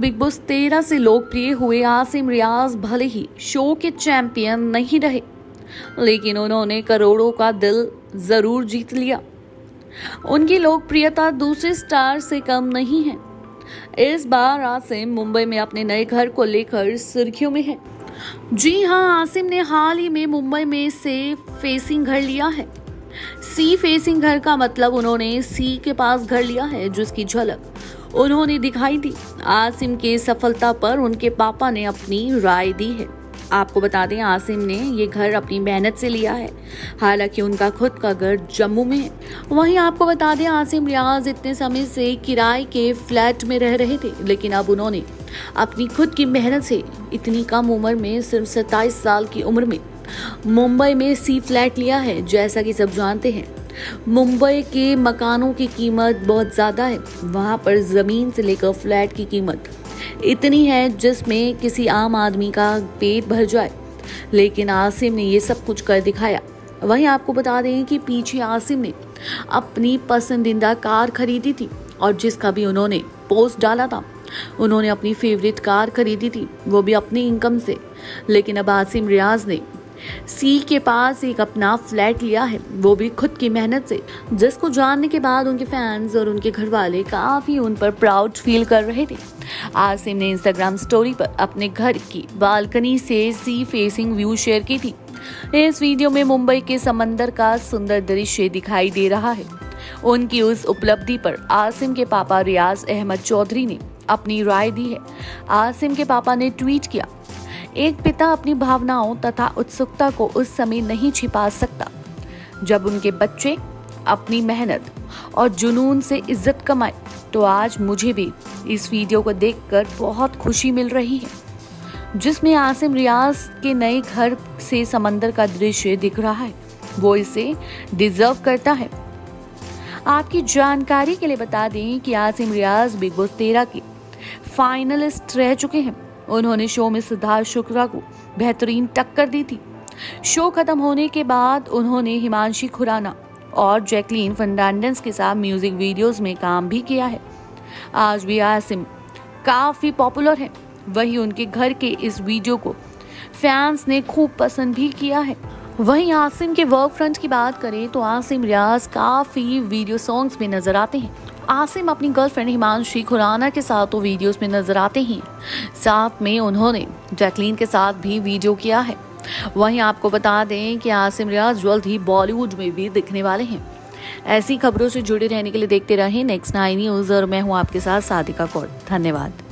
Big boss 13 से लोकप्रिय हुए आसिम रियाज भले ही शो के चैंपियन नहीं रहे, लेकिन उन्होंने करोड़ों का दिल जरूर जीत लिया। उनकी लोकप्रियता दूसरे स्टार से कम नहीं है। इस बार आसिम मुंबई में अपने नए घर को लेकर सुर्खियों में है। जी हां, आसिम ने हाल ही में मुंबई में से फेसिंग घर लिया है। सी फेसिंग घर का मतलब उन्होंने सी के पास घर लिया है, जिसकी झलक उन्होंने दिखाई दी। आसिम के सफलता पर उनके पापा ने अपनी राय दी है। आपको बता दें, आसिम ने ये घर अपनी मेहनत से लिया है। हालांकि उनका खुद का घर जम्मू में है। वहीं आपको बता दें, आसिम रियाज इतने समय से किराए के फ्लैट में रह रहे थे, लेकिन अब उन्होंने अपनी खुद की मेहनत से इतनी कम उम्र में, सिर्फ 27 साल की उम्र में मुंबई में सी फ्लैट लिया है। जैसा कि सब जानते हैं, मुंबई के मकानों की कीमत बहुत ज़्यादा है। वहाँ पर ज़मीन से लेकर फ्लैट की कीमत इतनी है जिसमें किसी आम आदमी का पेट भर जाए, लेकिन आसिम ने ये सब कुछ कर दिखाया। वहीं आपको बता दें कि पीछे आसिम ने अपनी पसंदीदा कार खरीदी थी और जिसका भी उन्होंने पोस्ट डाला था। उन्होंने अपनी फेवरेट कार खरीदी थी, वो भी अपनी इनकम से। लेकिन अब आसिम रियाज ने सी के पास एक अपना फ्लैट लिया है, वो भी खुद की मेहनत से, जिसको जानने के बाद उनके फैंस और उनके घर वाले काफी उन पर प्राउड फील कर रहे थे। आसिम ने इंस्टाग्राम स्टोरी पर अपने घर की बालकनी से सी फेसिंग व्यू शेयर की थी। इस वीडियो में मुंबई के समंदर का सुंदर दृश्य दिखाई दे रहा है। उनकी उस उपलब्धि पर आसिम के पापा रियाज अहमद चौधरी ने अपनी राय दी है। आसिम के पापा ने ट्वीट किया, एक पिता अपनी भावनाओं तथा उत्सुकता को उस समय नहीं छिपा सकता जब उनके बच्चे अपनी मेहनत और जुनून से इज्जत कमाए। तो आज मुझे भी इस वीडियो को देखकर बहुत खुशी मिल रही है, जिसमें आसिम रियाज के नए घर से समंदर का दृश्य दिख रहा है। वो इसे डिजर्व करता है। आपकी जानकारी के लिए बता दें कि आसिम रियाज बिग बॉस 13 के फाइनलिस्ट रह चुके हैं। उन्होंने शो में सिद्धार्थ शुक्ला को बेहतरीन टक्कर दी थी। शो खत्म होने के बाद उन्होंने हिमांशी खुराना और जैकलीन फर्नांडिस के साथ म्यूजिक वीडियोस में काम भी किया है। आज भी आसिम काफी पॉपुलर है। वहीं उनके घर के इस वीडियो को फैंस ने खूब पसंद भी किया है। वहीं आसिम के वर्क फ्रंट की बात करें तो आसिम रियाज काफी वीडियो सॉन्ग्स में नजर आते हैं। आसिम अपनी गर्लफ्रेंड हिमांशी खुराना के साथ तो वीडियोस में नजर आते ही, साथ में उन्होंने जैकलीन के साथ भी वीडियो किया है। वहीं आपको बता दें कि आसिम रियाज जल्द ही बॉलीवुड में भी दिखने वाले हैं। ऐसी खबरों से जुड़े रहने के लिए देखते रहें नेक्स्ट 9 न्यूज़ और मैं हूं आपके साथ सादिका कौर। धन्यवाद।